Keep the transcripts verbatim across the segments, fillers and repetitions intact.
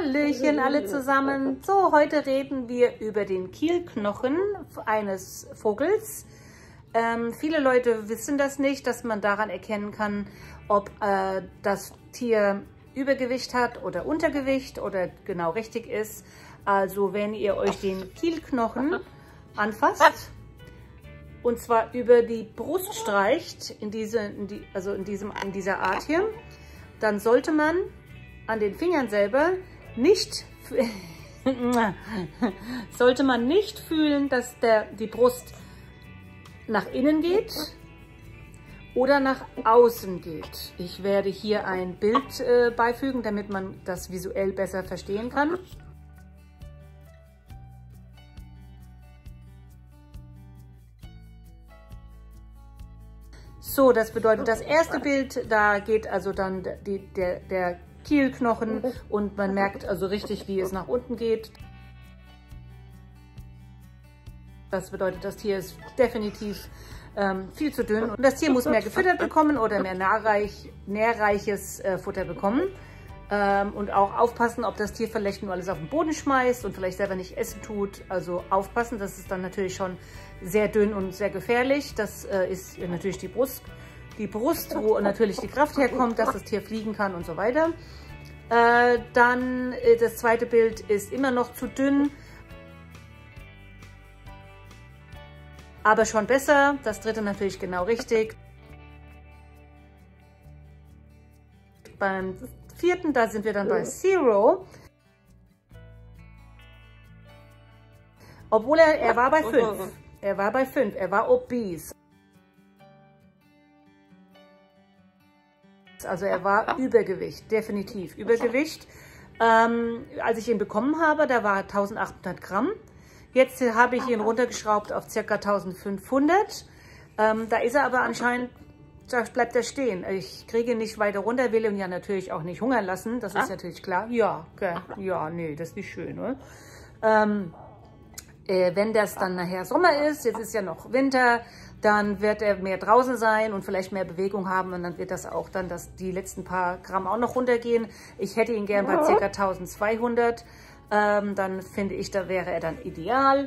Hallöchen alle zusammen. So, heute reden wir über den Kielknochen eines Vogels. Ähm, viele Leute wissen das nicht, dass man daran erkennen kann, ob äh, das Tier Übergewicht hat oder Untergewicht oder genau richtig ist. Also wenn ihr euch den Kielknochen anfasst und zwar über die Brust streicht, in diese, in die, also in, diesem, in dieser Art hier, dann sollte man an den Fingern selber nicht sollte man nicht fühlen, dass der, die Brust nach innen geht oder nach außen geht. Ich werde hier ein Bild äh, beifügen, damit man das visuell besser verstehen kann. So, das bedeutet, das erste Bild, da geht also dann die, der, der Kielknochen und man merkt also richtig, wie es nach unten geht. Das bedeutet, das Tier ist definitiv ähm, viel zu dünn und das Tier muss mehr gefüttert bekommen oder mehr nährreich, nährreiches äh, Futter bekommen. Ähm, und auch aufpassen, ob das Tier vielleicht nur alles auf den Boden schmeißt und vielleicht selber nicht essen tut. Also aufpassen, das ist dann natürlich schon sehr dünn und sehr gefährlich. Das äh, ist natürlich die Brust, die Brust, wo natürlich die Kraft herkommt, dass das Tier fliegen kann und so weiter. Äh, dann äh, das zweite Bild ist immer noch zu dünn, aber schon besser. Das dritte natürlich genau richtig. Beim vierten, da sind wir dann bei Zero. Obwohl er, er war bei fünf. Er war bei fünf. Er war obese. Also er war Übergewicht, definitiv Übergewicht. Ähm, als ich ihn bekommen habe, da war er eintausendachthundert Gramm. Jetzt habe ich ihn runtergeschraubt auf ca. eintausendfünfhundert. Ähm, da ist er aber anscheinend, da bleibt er stehen. Ich kriege ihn nicht weiter runter, will ihn ja natürlich auch nicht hungern lassen. Das ist natürlich klar. Ja, okay. Ja, nee, das ist nicht schön, oder? Ähm, äh, wenn das dann nachher Sommer ist, jetzt ist ja noch Winter, dann wird er mehr draußen sein und vielleicht mehr Bewegung haben und dann wird das auch dann das, die letzten paar Gramm auch noch runtergehen. Ich hätte ihn gern bei ca. eintausendzweihundert. Ähm, dann finde ich, da wäre er dann ideal.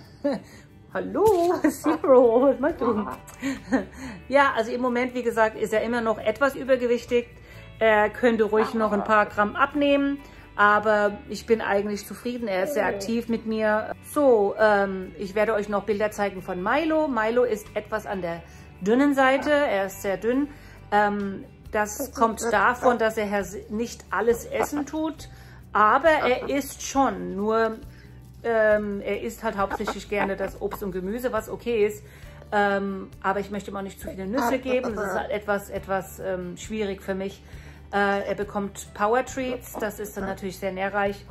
Hallo, Zero, was machst du? Ja, also im Moment, wie gesagt, ist er immer noch etwas übergewichtig. Er könnte ruhig noch ein paar Gramm abnehmen, aber ich bin eigentlich zufrieden. Er ist sehr aktiv mit mir. So, ähm, ich werde euch noch Bilder zeigen von Milo. Milo ist etwas an der dünnen Seite. Er ist sehr dünn. Ähm, das kommt davon, dass er nicht alles essen tut, aber er isst schon, nur Ähm, er isst halt hauptsächlich gerne das Obst und Gemüse, was okay ist. Ähm, aber ich möchte ihm auch nicht zu viele Nüsse geben. Das ist halt etwas, etwas ähm, schwierig für mich. Äh, er bekommt Power Treats. Das ist dann natürlich sehr nährreich.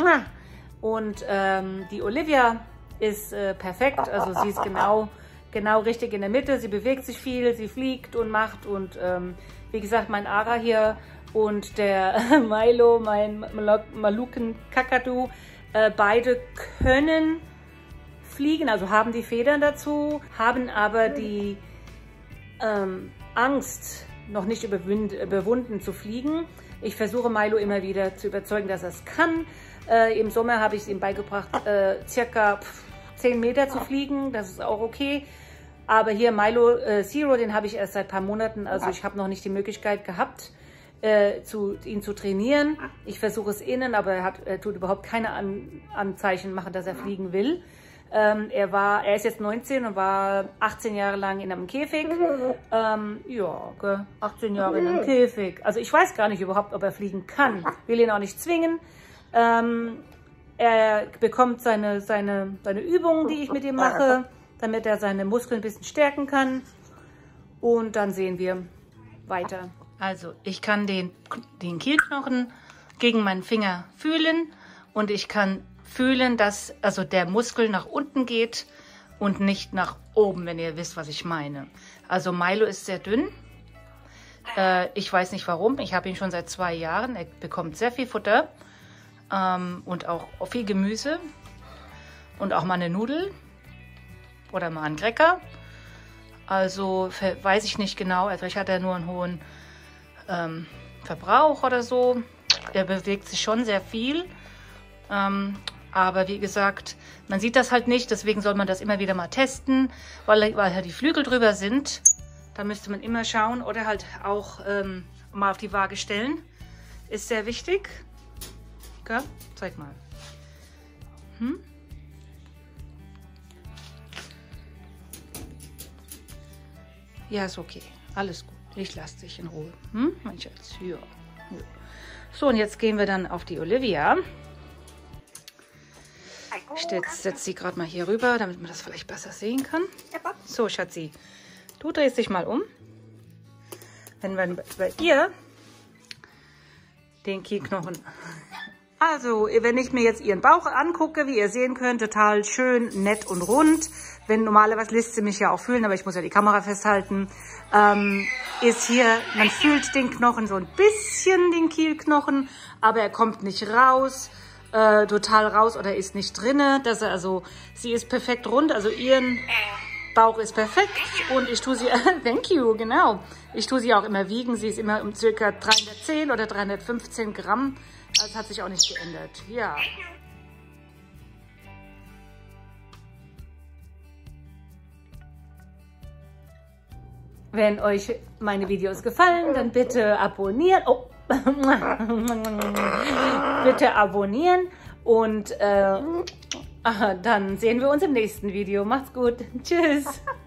Und ähm, die Olivia ist äh, perfekt. Also sie ist genau, genau richtig in der Mitte. Sie bewegt sich viel, sie fliegt und macht. Und ähm, wie gesagt, mein Ara hier und der Milo, mein Maluken Kakadu, Äh, beide können fliegen, also haben die Federn dazu, haben aber die ähm, Angst, noch nicht überwunden zu fliegen. Ich versuche Milo immer wieder zu überzeugen, dass er es kann. Äh, Im Sommer habe ich es ihm beigebracht, äh, circa zehn Meter zu fliegen, das ist auch okay. Aber hier Milo äh, Zero, den habe ich erst seit ein paar Monaten, also ich habe noch nicht die Möglichkeit gehabt, Äh, zu, ihn zu trainieren. Ich versuche es innen, aber er, hat, er tut überhaupt keine An Anzeichen machen, dass er fliegen will. Ähm, er, war, er ist jetzt neunzehn und war achtzehn Jahre lang in einem Käfig. Ähm, ja, achtzehn Jahre in einem Käfig. Also ich weiß gar nicht überhaupt, ob er fliegen kann. Will ihn auch nicht zwingen. Ähm, er bekommt seine, seine, seine Übungen, die ich mit ihm mache, damit er seine Muskeln ein bisschen stärken kann. Und dann sehen wir weiter. Also ich kann den, den Kielknochen gegen meinen Finger fühlen und ich kann fühlen, dass also der Muskel nach unten geht und nicht nach oben, wenn ihr wisst, was ich meine. Also Milo ist sehr dünn. Äh, ich weiß nicht warum. Ich habe ihn schon seit zwei Jahren. Er bekommt sehr viel Futter ähm, und auch viel Gemüse und auch mal eine Nudel oder mal einen Cracker. Also weiß ich nicht genau. Also ich hatte nur einen hohen ähm, Verbrauch oder so. er bewegt sich schon sehr viel. Ähm, aber wie gesagt, man sieht das halt nicht. Deswegen soll man das immer wieder mal testen, weil, weil halt die Flügel drüber sind. Da müsste man immer schauen oder halt auch ähm, mal auf die Waage stellen. Ist sehr wichtig. Okay? Zeig mal. Hm? Ja, ist okay. Alles gut. Ich lasse dich in Ruhe. Hm? Mein Schatz. Ja. Ja. So, und jetzt gehen wir dann auf die Olivia. Ich setze sie gerade mal hier rüber, damit man das vielleicht besser sehen kann. So, Schatzi. Du drehst dich mal um. Wenn wir bei ihr den Kielknochen. Also, wenn ich mir jetzt ihren Bauch angucke, wie ihr sehen könnt, total schön, nett und rund. Wenn normalerweise lässt sie mich ja auch fühlen, aber ich muss ja die Kamera festhalten. Ähm, ist hier, man fühlt den Knochen so ein bisschen, den Kielknochen, aber er kommt nicht raus, äh, total raus oder ist nicht drinne. Das also, sie ist perfekt rund, also ihren Bauch ist perfekt und ich tue sie, thank you, genau. Ich tue sie auch immer wiegen. Sie ist immer um circa dreihundertzehn oder dreihundertfünfzehn Gramm. Das hat sich auch nicht geändert. Ja. Wenn euch meine Videos gefallen, dann bitte abonnieren. Oh. Bitte abonnieren und äh, dann sehen wir uns im nächsten Video. Macht's gut. Tschüss.